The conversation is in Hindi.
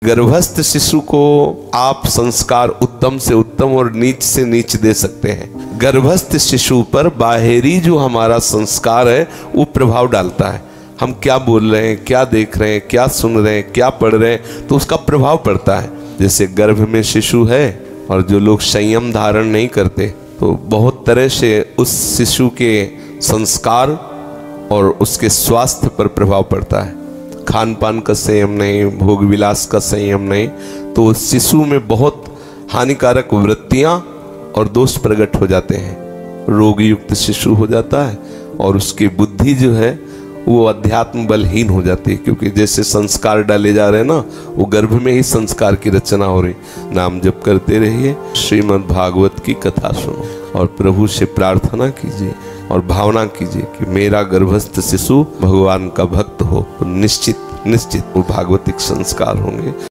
गर्भस्थ शिशु को आप संस्कार उत्तम से उत्तम और नीच से नीच दे सकते हैं। गर्भस्थ शिशु पर बाहरी जो हमारा संस्कार है वो प्रभाव डालता है। हम क्या बोल रहे हैं, क्या देख रहे हैं, क्या सुन रहे हैं, क्या पढ़ रहे हैं, तो उसका प्रभाव पड़ता है। जैसे गर्भ में शिशु है और जो लोग संयम धारण नहीं करते तो बहुत तरह से उस शिशु के संस्कार और उसके स्वास्थ्य पर प्रभाव पड़ता है। खान पान का संयम नहीं, भोग विलास का संयम नहीं, तो उस शिशु में बहुत हानिकारक वृत्तियां और दोष प्रकट हो जाते हैं। रोग युक्त शिशु हो जाता है और उसकी बुद्धि जो है वो अध्यात्म बलहीन हो जाती है, क्योंकि जैसे संस्कार डाले जा रहे हैं ना, वो गर्भ में ही संस्कार की रचना हो रही। नाम जप करते रहिए, श्रीमद् भागवत की कथा सुनो और प्रभु से प्रार्थना कीजिए और भावना कीजिए कि मेरा गर्भस्थ शिशु भगवान का भक्त हो, तो निश्चित वो भागवतिक संस्कार होंगे।